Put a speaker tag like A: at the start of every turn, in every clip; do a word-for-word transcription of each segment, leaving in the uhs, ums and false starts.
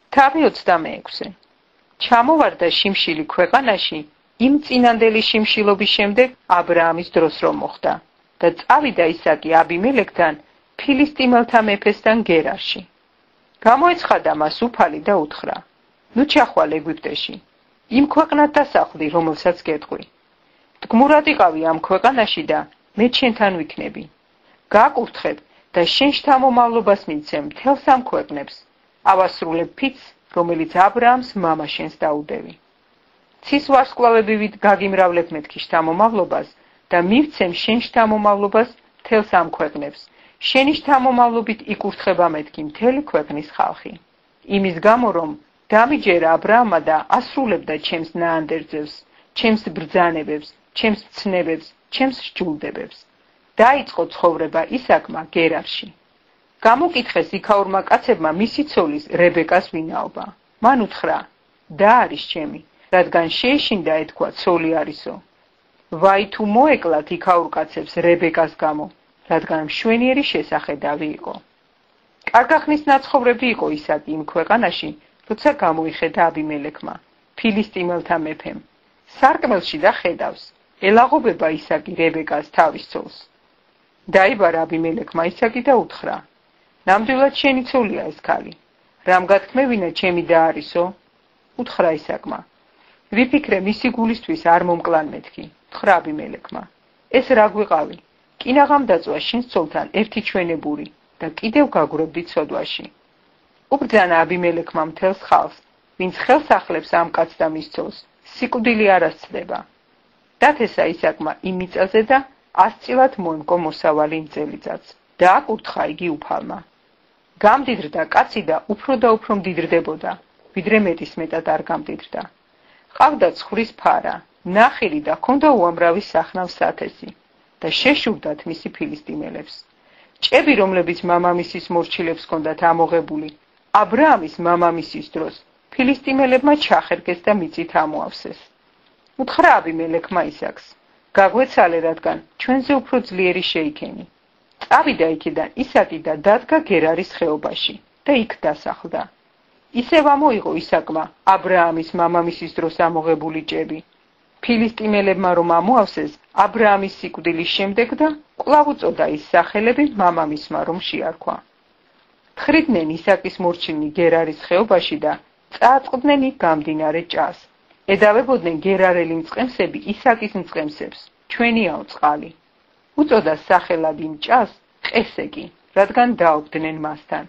A: თავი ოცდამეექვსე. ჩამოვარდა შიმშილი ქვეყანაში იმ წინანდელი შიმშილობის შემდეგ აბრაამის დროს რომ მოხდა და წავიდა ისაკი აბიმელექთან ფილისტიმელთა მეფესთან გერარში. გამოეცხადა მას უფალი და უთხრა: ნუ ჩახვალ ეგვიპტეში, იმ ქვეყნად დასახლდი, რომელსაც გეტყვი. მდგმურად იყავი ამ ქვეყანაში და მე შენთან ვიქნები. გაკურთხებ და შენ შთამომავლობას მიცემ მთელს ამ ქვეყნებს, ავასრულებ ფიცს, რომელიც აბრაამს მამა შენს დაუდევი. ცის ვარსკვლავები გაგიმრავლებ მეთქი შთამომავლობას და მივცემ შენ შთამომავლობას მთელს ამ ქვეყნებს. შენი შთამომავლობით იკურთხება მეთქი მთელი ქვეყნის ხალხი. იმის გამო რომ დამიჯერა აბრაამმა და ასრულებდა ჩემს ნაანდერძებს, ჩემს ბრძანებებს, ჩემს მცნებებს, ჩემს სჯულდებებს. დაიწყო ცხოვრება ისაკმა გერარში. გამოკითხეს იქაურმა კაცებმა მისი ცოლის რებეკას ვინაობა. მან უთხრა: და არის ჩემი, რადგან შეეშინდა ეთქვა ცოლი არისო. ვაი თუ მოეკლათ იქაურ კაცებს რებეკას გამო, რადგან მშვენიერი შესახედავი იყო. კარგახნის ნაცხოვრები იყო ისაკი იმ ქვეყანაში, როცა გამოიხედა აბიმელექმა, ფილისტიმელთა მეფემ. სარკმელში და ხედავს, ელაღობება ისაკი რებეკას თავის ცოლს. დაიბარა აბიმელექმა ისაკი და უთხრა: ნამდვილად შენი ცოლია ეს ქალი. რამ გათქმევინა ჩემი და არისო? უთხრა ისაკმა: ვიფიქრე მისი გულისთვის არ მომკლან მეთქი. უთხრა აბიმელექმა: ეს რა გვიყავი? კინაღამ დაწვა შენს ცოლთან ერთი ჩვენებური და კიდევ გაგვრებდი ცოდვაში. უბრძანა აბიმელექმა მთელს ხალხს, ვინც ხელს ახლებს ამ კაცს და მის ცოლს, სიკვდილი არ ასწდება. დათესა ისაკმა იმ მიწაზე და ასწილად მოემკო მოსავალი იმ წელიწადს. დააკურთხა იგი უფალმა. გამდიდრდა კაცი და უფრო და უფრო მდიდრდებოდა, ვიდრე მეტის მეტად არ გამდიდრდა. ყავდა ცხვრის ფარა, ნახირი და ჰქონდა უამრავი სახნავს სათესი და შეშურდათ მისი ფილისტიმელებს. ჭები, რომლებიც მამამისის მორჩილებს ჰქონდათ ამოღებული, აბრაამის მამამისის დროს ფილისტიმელებმა ჩახერგეს და მიწით ამოავსეს. უთხრა აბიმელექმა ისაკს: გაგვეცალე, რადგან ჩვენზე უფრო ძლიერი შეიქენი. წავიდა იქიდან ისაკი და დადგა გერარის ხეობაში და იქ დასახლდა. ისევ ამოიღო ისაკმა აბრაამის მამამისის დროს ამოღებული ჭები. ფილისტიმელებმა რომ ამოავსეს აბრაამის სიკვდილის შემდეგ და კვლავ უწოდა ის სახელები მამამისმა რომ შეარქვა. თხრიდნენ ისაკის მორჩილნი გერარის ხეობაში და წააწყდნენ იქ გამდინარე ჭას. ედავებოდნენ გერარელი მწყემსები ისაკის მწყემსებს, ჩვენიაო წყალი. უწოდა სახელად იმ ჭას ყესეკი, რადგან დაობდნენ მასთან.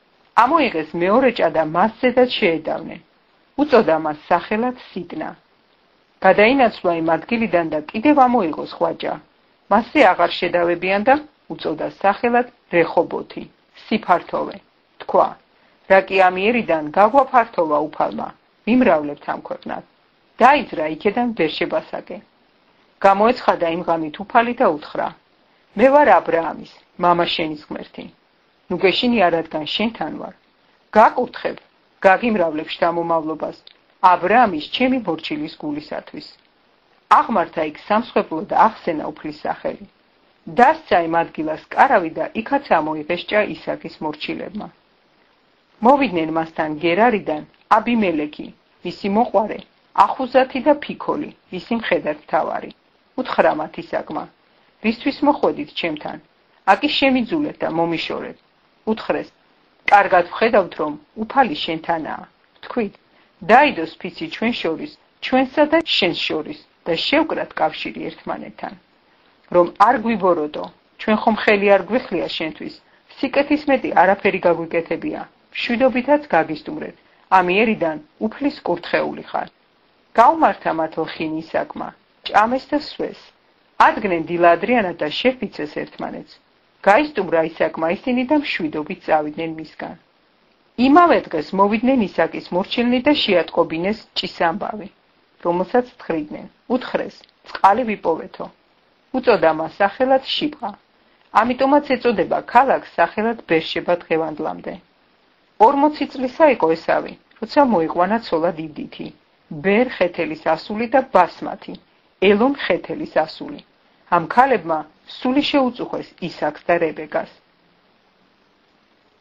A: ამოიღეს მეორე ჭა და მასზედაც შეედავნენ. უწოდა მას სახელად სიტნა. გადაინაცვლა იმ ადგილიდან და კიდევ ამოიღო სხვა ჭა. მასზე აღარ შედავებიან და უწოდა სახელად რეხობოთი, სიფართოვე. თქვა: რა კი ამიერიდან გაგვაფართოვა უფალმა, ვიმრავლებთ ამ ქვეყნად. დაიძრა იქედან ბერშებასაკე. გამოეცხადა იმ ღამით უფალი და უთხრა: მე ვარ აბრაამის, მამა შენის ღმერთი. ნუ გეშინია, რადგან შენთან ვარ. გაკურთხებ, გაგიმრავლებ შთამომავლობას აბრაამის ჩემი მორჩილის გულისათვის. აღმართა იქ სამსხვერპლო და ახსენა უფლის სახელი. დასცა იმ ადგილას კარავი და იქაც ამოიღეს ჭა ისაკის მორჩილებმა. მოვიდნენ მასთან გერარიდან აბიმელექი, მისი მოყვარე, ახუზათი და ფიქოლი, მისი მხედართმთავარი. უთხრა მათ ისაკმა: ვისთვის მოხვედით ჩემთან? აკი შემიძულეთ და მომიშორეთ. უთხრეს: კარგად ვხედავთ, რომ უფალი შენთანაა. თქვით: დაიდოს ფიცი ჩვენ შორის, ჩვენსა და შენს შორის და შევკრათ კავშირი ერთმანეთთან. რომ არ გვიბოროტო, ჩვენ ხომ ხელი არ გვიხლია შენთვის, სიკეთის მეტი არაფერი გაგვიკეთებია, მშვიდობითაც გაგისტუმრეთ, ამიერიდან უფლის კურთხეული ხარ. გაუმართა მათ ლხინი ისაკმა, ჭამეს და სვეს. ადგნენ დილა ადრიანად და შეფიცეს ერთმანეთს. გაისტუმრა ისაკმა ისინი და მშვიდობით წავიდნენ მისგან. იმავე დღეს მოვიდნენ ისაკის მორჩილნი და შეატყობინეს ჭის ამბავი, რომელსაც თხრიდნენ. უთხრეს: წყალი ვიპოვეთო. უწოდა მას სახელად შიბყა. ამიტომაც ეწოდება ქალაქს სახელად ბერშება დღევანდლამდე. ორმოცი წლისა იყო ესავი, როცა მოიყვანა ცოლად იდითი, ბერ ხეთელის ასული და ბასმათი, ელონ ხეთელის ასული. ამ ქალებმა სული შეუწუხეს ისაკს და რებეკას.